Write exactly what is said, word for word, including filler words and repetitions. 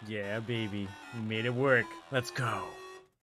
Yeah, baby. We made it work. Let's go.